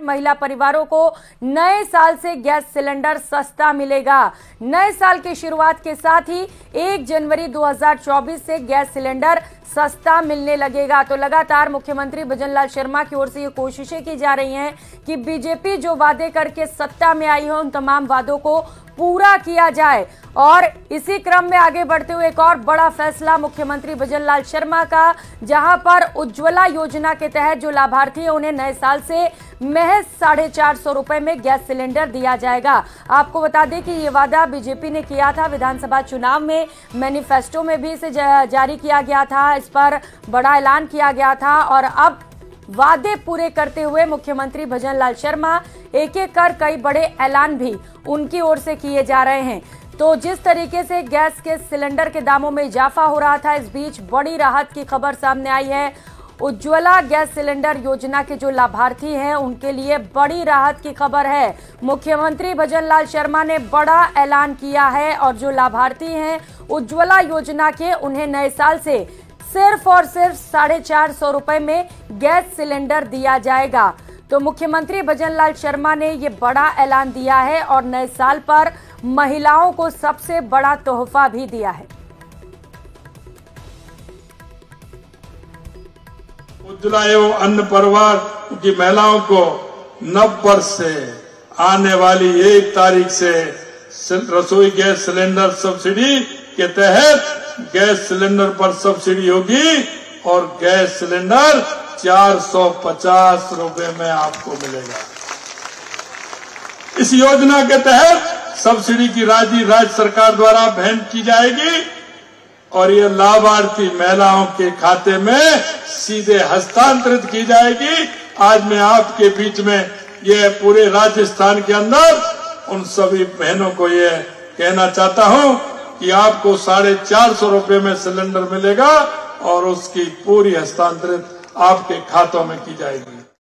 महिला परिवारों को नए साल से गैस सिलेंडर सस्ता मिलेगा। नए साल की शुरुआत के साथ ही 1 जनवरी 2024 से गैस सिलेंडर सस्ता मिलने लगेगा। तो लगातार मुख्यमंत्री भजनलाल शर्मा की ओर से ये कोशिशें की जा रही हैं कि बीजेपी जो वादे करके सत्ता में आई है उन तमाम वादों को पूरा किया जाए। और इसी क्रम में आगे बढ़ते हुए एक और बड़ा फैसला मुख्यमंत्री भजनलाल शर्मा का, जहां पर उज्ज्वला योजना के तहत जो लाभार्थी है उन्हें नए साल से महज 450 रुपए में गैस सिलेंडर दिया जाएगा। आपको बता दें कि ये वादा बीजेपी ने किया था विधानसभा चुनाव में, मैनिफेस्टो में भी इसे जारी किया गया था, इस पर बड़ा ऐलान किया गया था। और अब वादे पूरे करते हुए मुख्यमंत्री भजनलाल शर्मा एक एक कर कई बड़े ऐलान भी उनकी ओर से किए जा रहे हैं। तो जिस तरीके से गैस के सिलेंडर के दामों में इजाफा हो रहा था, इस बीच बड़ी राहत की खबर सामने आई है। उज्ज्वला गैस सिलेंडर योजना के जो लाभार्थी हैं उनके लिए बड़ी राहत की खबर है। मुख्यमंत्री भजनलाल शर्मा ने बड़ा ऐलान किया है और जो लाभार्थी हैं उज्ज्वला योजना के, उन्हें नए साल से सिर्फ और सिर्फ 450 रुपए में गैस सिलेंडर दिया जाएगा। तो मुख्यमंत्री भजनलाल शर्मा ने ये बड़ा ऐलान दिया है और नए साल पर महिलाओं को सबसे बड़ा तोहफा भी दिया है। उज्ज्वला एवं अन्य परिवार की महिलाओं को नव वर्ष से आने वाली 1 तारीख से रसोई गैस सिलेंडर सब्सिडी के तहत गैस सिलेंडर पर सब्सिडी होगी और गैस सिलेंडर 450 रुपए में आपको मिलेगा। इस योजना के तहत सब्सिडी की राशि राज्य सरकार द्वारा भेंट की जाएगी और ये लाभार्थी महिलाओं के खाते में सीधे हस्तांतरित की जाएगी। आज मैं आपके बीच में ये पूरे राजस्थान के अंदर उन सभी बहनों को ये कहना चाहता हूं कि आपको 450 रुपए में सिलेंडर मिलेगा और उसकी पूरी हस्तांतरित आपके खातों में की जाएगी।